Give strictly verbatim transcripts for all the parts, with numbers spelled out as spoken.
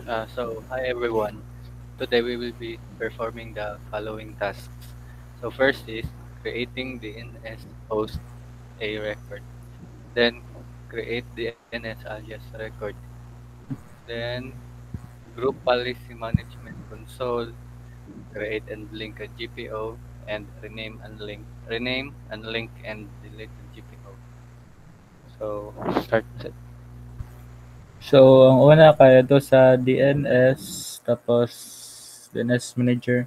Uh, so, hi everyone. Today we will be performing the following tasks. So, first is creating D N S host a record. Then, create D N S alias record. Then, group policy management console. Create and link a G P O and rename and link, rename and link and delete the G P O. So, start set. So, ang una kaya to sa D N S, tapos D N S manager.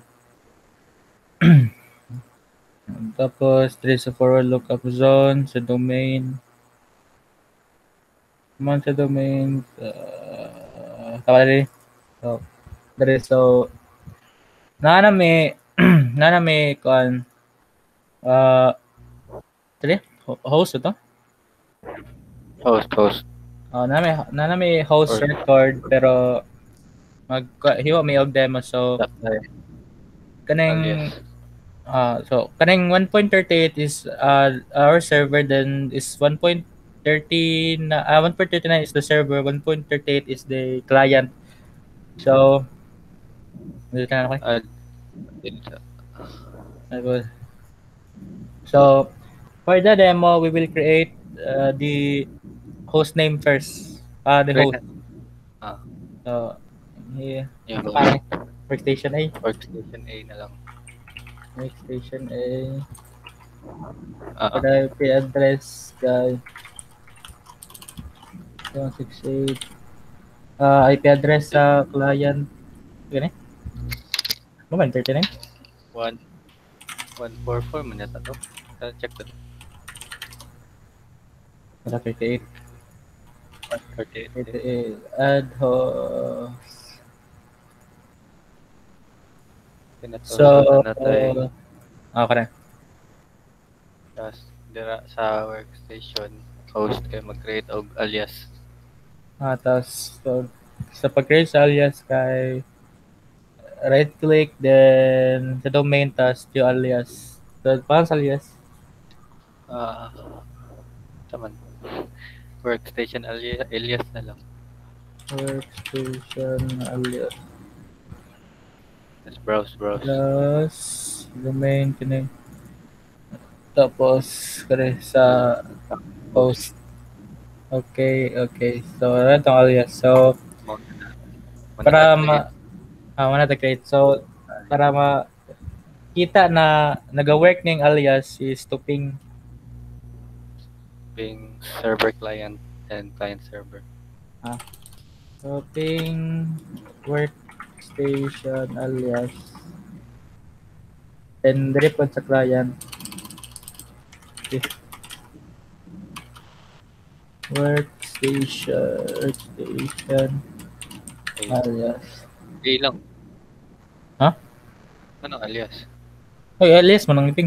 Tapos, there is a forward lookup zone sa domain. Man sa domain, uh, tama rin. So, there is so, na na may, na na may, kuan, uh, tali, host ito? Host, host. Uh, na may, na na may host Or record, pero mag, hiwa may og demo. So, supply kaning alias. Uh, so kaning one point three eight is uh, our server, then is one point thirty na uh, one point three nine is the server, one point three eight is the client. So dito na ako. Add dito. Okay. So for the demo, we will create uh, the host name first. Uh, the host. Create ah, So here, yung host. okay. Workstation A. Workstation A na lang. Workstation A. For Oo. the I P address, guys. one sixty-eight. Uh, I P address sa client. Gani? Ano ba? thirty-nine? one one four four man yata to. Sa check to. Wala, thirty-eight. one thirty-eight din. thirty-eight. Add host. So, Pinatulodan na tayo. uh, okay na. Tapos, dira sa workstation, host kayo mag-create og alias. Ah, tapos, so, sa pag-create sa alias kay right-click, then sa domain, tapos yung alias. So, paano sa alias? Ah, taman. Workstation alias, alias na lang. Workstation alias. Let's browse, browse. Plus, domain, kini. Tapos, kare sa host. Okay, okay. So, ano itong alias? So, para ma ah, wala na create. So, para ma kita na nag-work ning alias is to ping Being server client and client server. ah, so ping workstation alias then dire po sa client. Okay. Workstation workstation Okay. alias. Okay lang. Ha? Ano alias? Oy, alias mo nang ping.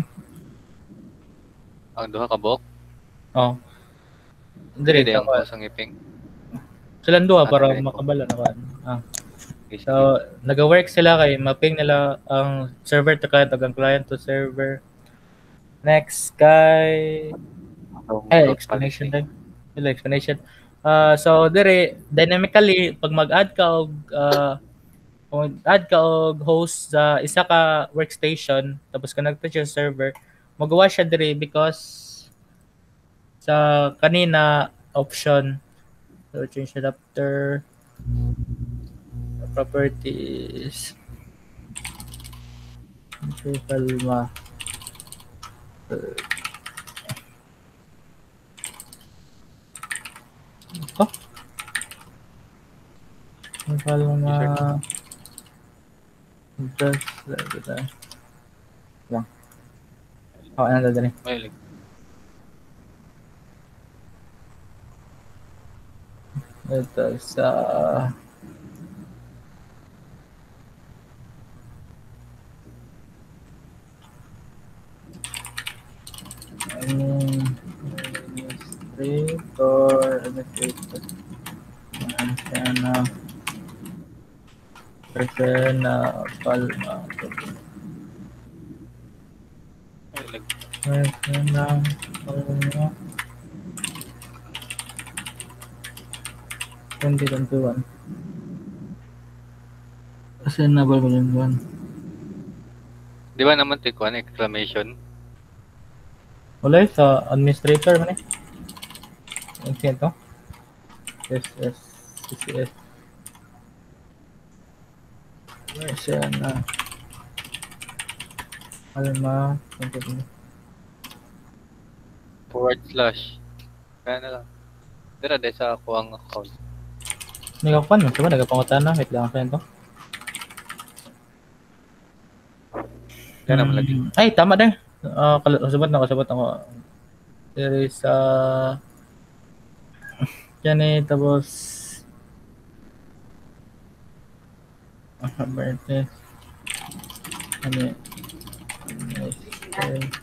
Ang duha ka buok? Oh. Dire Dire yung sa host ang iping. silang duha Ah, para dire. makabala na kan. Ah. Okay, sige. So, nag-work sila kay mapping nila ang server to client ug ang client to server. Next kay Ang ay group explanation policy. din. Wala explanation. Uh, so dire dynamically pag mag-add ka og uh, kung add ka og host sa isa ka workstation tapos connect to your server, magawa siya dire because sa kanina option. So change adapter properties. Okay, kalma. Oh. Kalma. Just like that. Lang. Oh, ano dali? May link. Ito sa administrator administrator Persona Persona Palma May link. Persona Palma twenty twenty-one Reasonable one. Di ba naman ito kuan exclamation? Wala eh, sa administrator man eh. Ang siya to? S S C C S. Where siya na? Alma. Forward slash. Kaya na lang. Dira dahil sa ako ang account. Nagapan mo. Diba nagapangutan na? Wait lang ako yan to. Kaya naman lagi. Hmm. Ay, tama din. Uh, kasabot na, kasabot ako. There is uh, yan eh, tapos ah, birthday. Ano eh? Okay.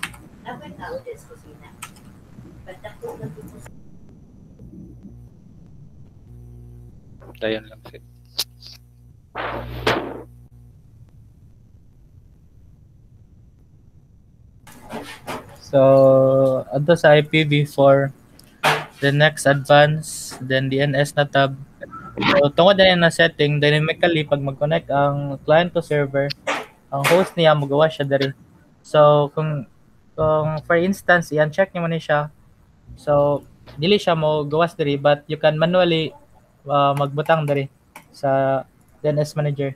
Dayon lang sit. So, ato sa I P v four, the next advance, then D N S na tab. So, tungkol din na setting, dynamically, pag mag-connect ang client to server, ang host niya, magawa siya dari. So, kung, kung for instance, i-uncheck niyo man siya, so, dili siya mo gawas dari, but you can manually uh, magbutang dari sa D N S manager.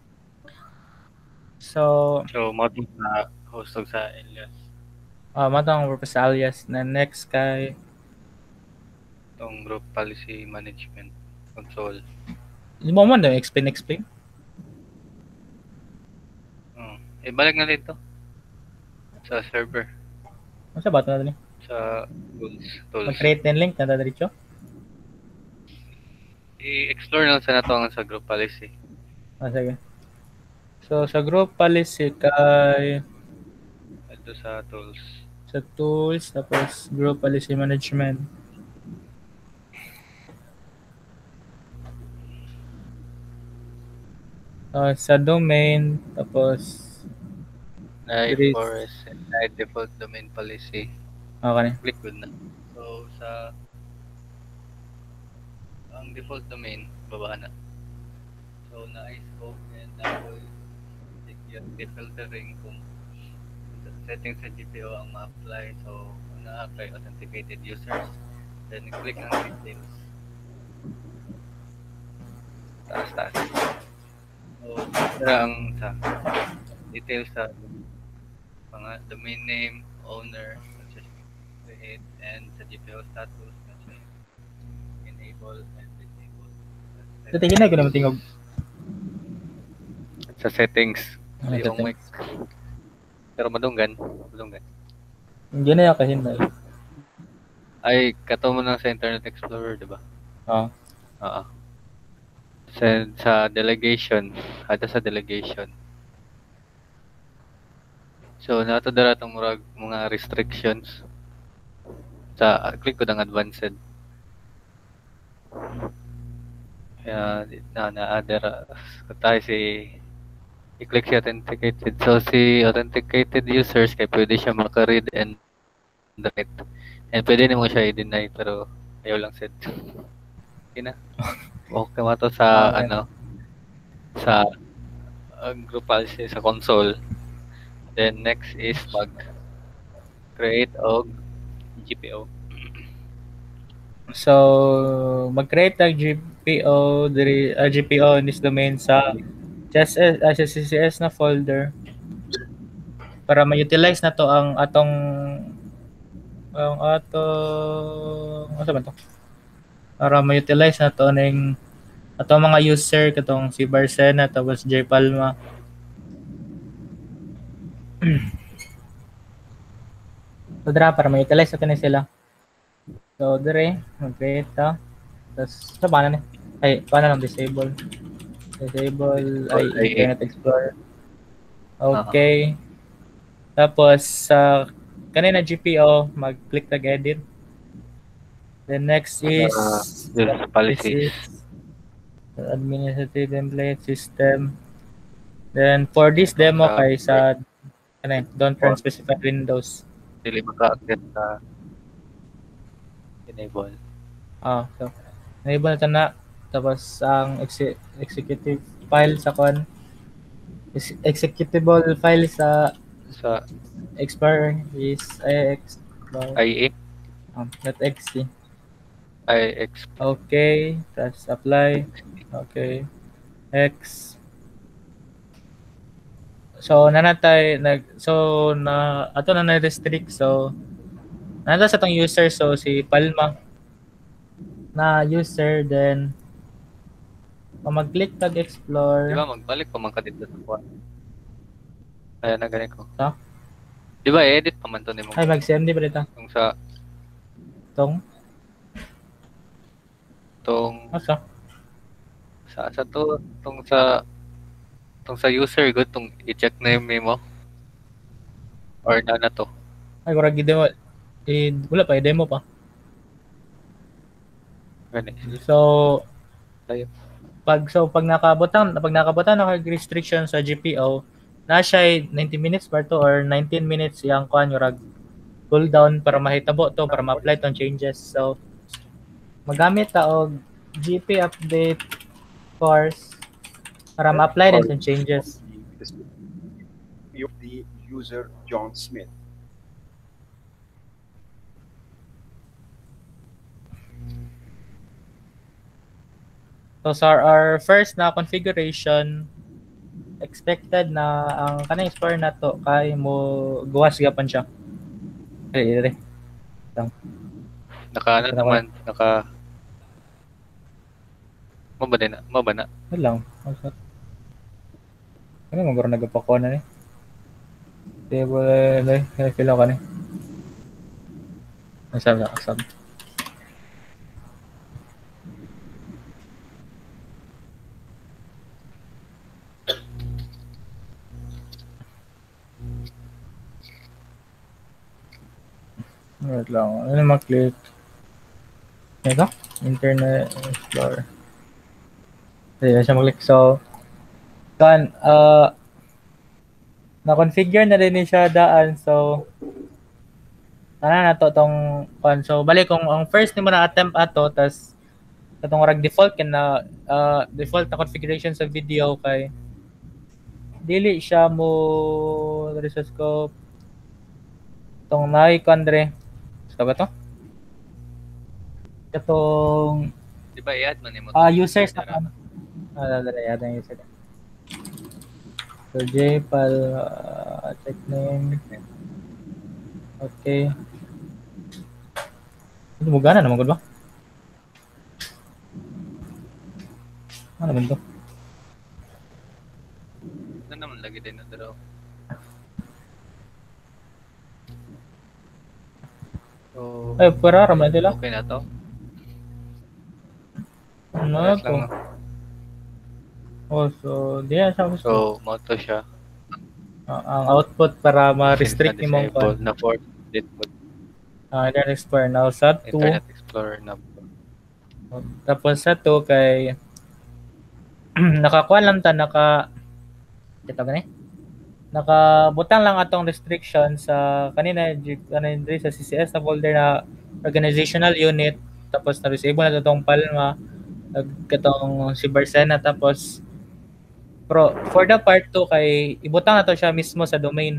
So, So, mo sa host og sa alias. uh, matang purpose sa alias na next kay Itong group policy management console. Hindi mo man daw explain explain. Oh. Eh, balik na dito. Sa server. Ano sa bato na ni? Sa tools. tools. Mag-create ng link na diretso. I-explore lang sa nato ang sa group policy. Ah, sige. So, sa group policy kay Ito sa tools. sa tools, tapos group policy management. Uh, sa domain, tapos Na There is- forest and na default domain policy. okay. Click good na. So, sa ang default domain, baba na. So, na scope and na security filtering kung settings sa G P O ang ma-apply. So, kung na-apply authenticated users, then click ang details. Taas, taas. So, tira ang sa details sa mga domain name, owner, create, and sa G P O status, enable and disable. So, tingin na ko naman tingog. Sa settings, Ah, yung settings. mic. Pero madunggan, madunggan. Hindi na yung kahinay. Ay, kato mo lang sa Internet Explorer, di ba? Ah. Oo. Sa, sa delegation, ada sa delegation. So, nato dara itong murag mga restrictions. Sa, click ko ng advanced. Kaya, na, na, dara, tayo si, i-click si authenticated. So, si authenticated users, kaya pwede siya maka-read and write. And pwede naman siya i-deny, pero ayaw lang set. Okay na. Okay mo to sa, Okay. ano, sa uh, group policy sa console. Then, next is mag create og G P O. So, mag-create ng G P O, diri, uh, G P O in this domain sa C S S, uh, C C S na folder para ma-utilize na to ang atong ang atong ano ba to? Para ma-utilize na to ning atong mga user katong si Barcena tapos J Palma. So, dra para ma-utilize natin na sila. So, dire, mag-create ta. Tapos, sa paano na? Ay, paano lang disable? Disable, ay, Ay, Internet Explorer. Okay. Tapos, sa kanina G P O, mag-click tag-edit. Then, next is, Uh, this policy. this is administrative template system. Then, for this demo, Sa- kay sa, ano yun, don't run specified Windows. Dili maka-access sa enable. Ah, so enable na na tapos ang exe- executive file sa kon Is executable file sa sa Explorer is Explorer I A, um, .exe. IX. Okay, press apply. Okay, X. So nanatay nag so na ato na na-restrict so nanda sa tong user so si Palma na user then kung mag-click tag Di explore ba magbalik pa man ka dito sa kuha. Ayan na ganito ko. sa Di ba edit pa man to ni mo ay mag-C M D pa dito kung sa tong tong asa sa sa to tong sa tong sa user good tong i-check na yung memo or na na to. ay kurang demo eh, wala pa i-demo pa Gani. so Tayo. pag so pag nakabutang pag nakabutang naka restriction sa G P O na siya ninety minutes pa to or nineteen minutes yang kuan yung rag cooldown para mahitabo to para ma-apply tong changes so magamit ta og G P update course para ma-apply din Or tong changes the, the of the user John Smith. so sa our first na configuration expected na ang kanang explorer na to kay mo gawas gapan siya dire dire Naka ano Ano naman, naka mo ba din na? Mo ba na? Ano lang. Ano mo garo nagapakuha na ni? Table na eh. Feel ka ni. Ang sabi ka sabi. Wait lang. Ano mag-click? Ito? Internet Explorer. Hindi na siya mag-click. So, kan, uh, na-configure na rin ni siya daan. So, ano na to tong kan. So, balik kung ang first ni mo na attempt ato, tas katong rag default kin na uh, default na configuration sa video kay dili siya mo diri sa scope tong nai kandre sa ba to katong Di ba i-add man mo? ah users na kan ah dali yata yung user so jpal uh, check name okay ito mo gana naman gud ba ano naman to Ano naman lagi din na dalaw. So, ay para raman nila okay na to. ano Yes to lang, no? oh so di na siya gusto So, mo to siya. Ah, ang output para ma-restrict Since ni mong na-disable kon na for it uh, Internet Explorer now sa two Internet Explorer na. tapos sa two kay nakakuha lang ta naka ito gani nakabutang lang atong restriction sa kanina kanina diri sa C C S na folder na organizational unit tapos na disable na to tong Palma katong si Barsena tapos pro for the part two kay ibutang na to siya mismo sa domain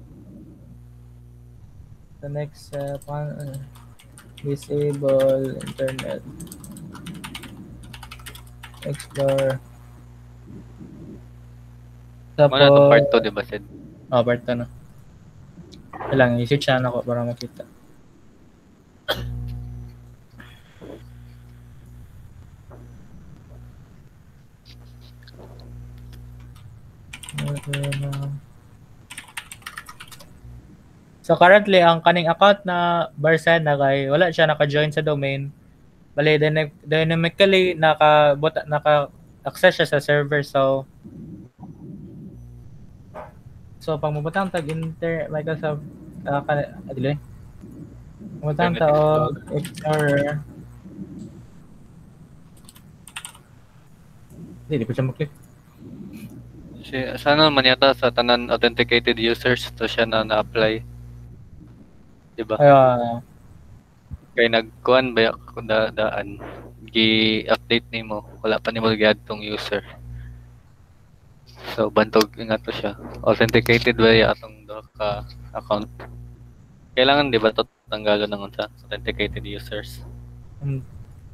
the next uh, pan, uh, disable internet explorer Mo na to part tapos two, di ba, Sid? oh part two na kailangan i-switch na ako para makita so currently ang kaning account na Barsena kay wala siya naka-join sa domain bali dyna- dynamically naka buta, naka access siya sa server so so pag mabutang tag inter Microsoft uh, kan adili mabutang ta og Explorer hindi pa siya maklik Si, sana man yata sa tanan authenticated users to siya na na-apply. Di ba? ay uh, Kay nagkuhan ba kung da, daan gi-update nimo wala pa nimo gi-add tong user. So bantog nga to siya. Authenticated ba ya atong duha ka account? Kailangan di ba to tanggalan ng unsa authenticated users? Hmm.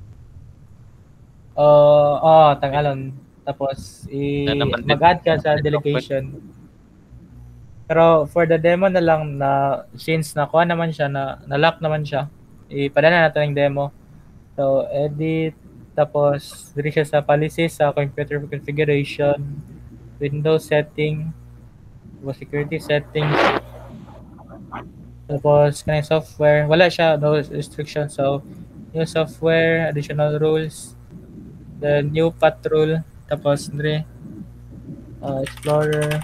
Uh, oh, tanggalon. Tapos i Na naman din. mag-add ka sa delegation. Pero for the demo na lang na since nakuha naman siya na na-lock naman siya, ipadala natin yung demo. So edit tapos diri siya sa policy sa computer configuration, Windows setting, tapos security settings. Tapos kanang software, wala siya no restriction. So new software, additional rules, the new path rule, tapos diri uh, explorer,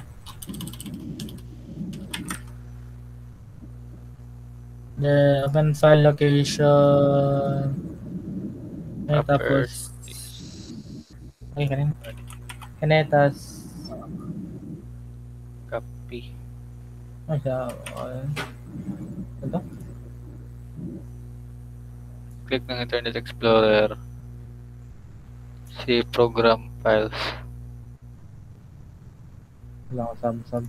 the open file location, ay tapos ay kanin kanetas Copy. ay siya uh, ito Click ng Internet Explorer. See program files. wala ko sub sub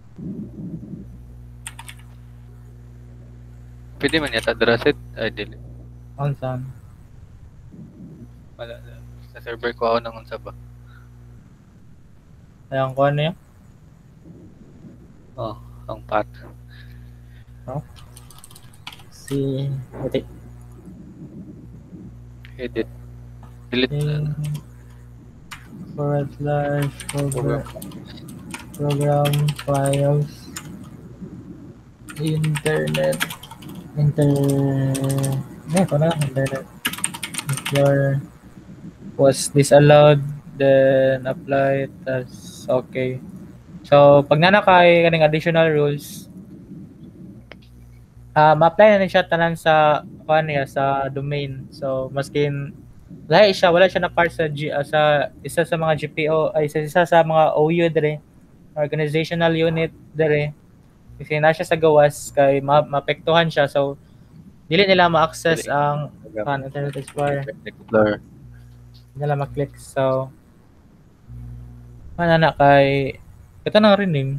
Pwede man yata address it. Ay, dili. on saan Wala. Sa server ko ako ng unsa ba? ayan ko ano yun Oh, ang path. si wait Edit. Delete. Thing, forward slash program, program files internet inter eh ko na internet your was disallowed then apply tas okay. So pag nanakay kaning additional rules ah ma-apply na ni siya tanan sa kuan niya sa domain. So maskin lahi siya wala siya na part sa G, uh, sa isa sa mga G P O ay isa, isa sa mga O U dire organizational unit dire kasi na siya sa gawas kay ma- maapektuhan siya. So dili nila ma-access ang kan Internet Explorer, Explorer. hindi nila ma-click. So mana na kay ito nang rename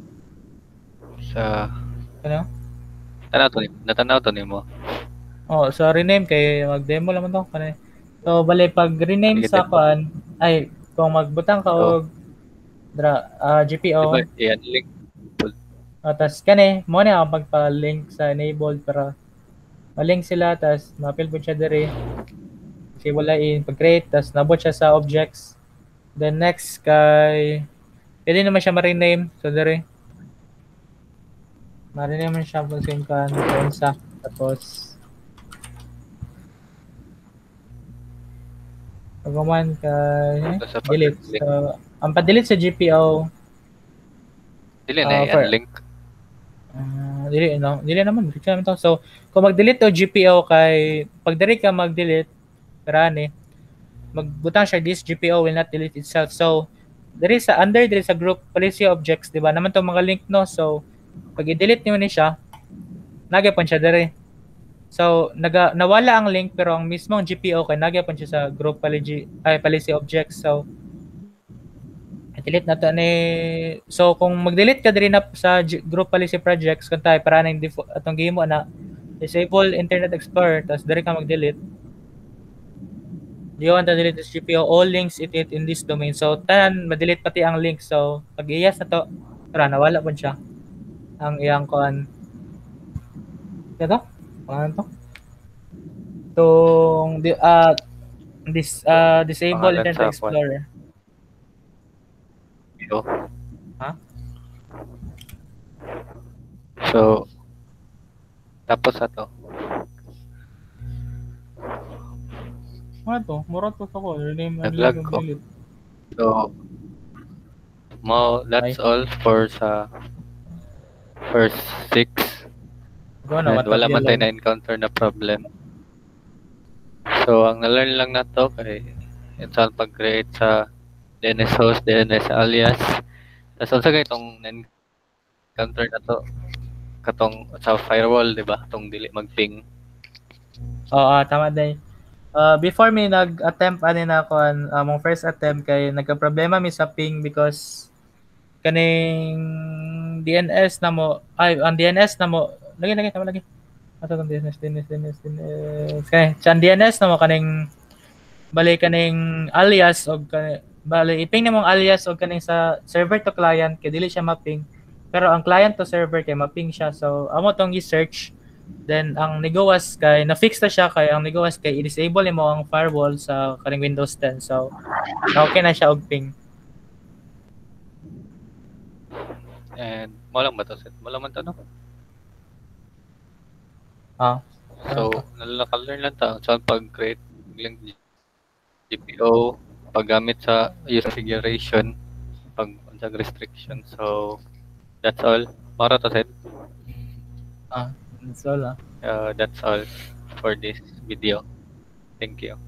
Sa ano tanaw to ni natanaw to nimo. oh so rename kay mag-demo naman to kanay. So bali pag rename Sige, sa demo. kan ay kung magbutang ka Oh. og dra ah, G P O Diba, yan link. uh, tas kani mo na ang pagpa-link sa enabled para ma-link sila tas ma-fill po siya diri kasi wala in pag-create tas nabot siya sa objects. Then next kay pwede naman siya ma-rename so diri ma-rename man siya kung same kan sa tapos pagaman kay Ito sa delete. pag-link. So, ang pa-delete sa G P O Dili Ah, na for- yan link. Uh, dili no, dili naman dili naman to. So kung mag-delete o G P O kay pag diri ka mag-delete karani magbutang siya this G P O will not delete itself. So diri sa under diri sa group policy objects di ba naman to mga link no. So pag i-delete niyo ni siya nagyapon siya diri. So naga nawala ang link pero ang mismong G P O kay nagyapon siya sa group policy ay policy objects. So delete na to ni so kung mag-delete ka diri na sa G- group policy projects kun tayo para nang default atong gihimo na disable Internet Explorer tas diri ka mag-delete. Do you want to delete this G P O? All links it, it in this domain. So tanan ma-delete pati ang link. So pag i-yes na to tara nawala pud siya ang iyang kuan. Ito? Paano to? Tong di ah this ah disable Pangalan Internet sa kuan. Explorer. So, Ha? So, tapos ato. Ano to? Mura to sa ko. Rename and Nag-lag link and ko. delete. So, mo that's Ay. all for sa first six. Go na, And wala man tayo lang. na-encounter na problem. So, ang na-learn lang na to kay it's all pag-create sa D N S host, D N S alias. Tapos unsa kay itong na-encounter na to katong sa firewall, di ba? Itong dili mag-ping. Oo, tama din. Uh, before me nag-attempt ani na ako ang uh, mong first attempt kay nagka-problema mi sa ping because kaning D N S na mo ay ang D N S na mo lagi lagi tama lagi ato tong D N S D N S D N S D N S kay chan D N S na mo kaning bali kaning alias og kani bali iping nimong alias og kaning sa server to client kay dili siya mapping pero ang client to server kay mapping siya so amo tong i-search then ang nigawas kay na-fix na siya kay ang nigawas kay i-disable nimo ang firewall sa kaning Windows ten so okay na siya og ping. And mo lang ba to set? Mo lang man to no? Ah. So, nalaka-learn lang ta sa pag-create ng G P O, paggamit sa user configuration, pag sa restriction. So, that's all. Para to set. Ah, that's all ah. Uh, that's all for this video. Thank you.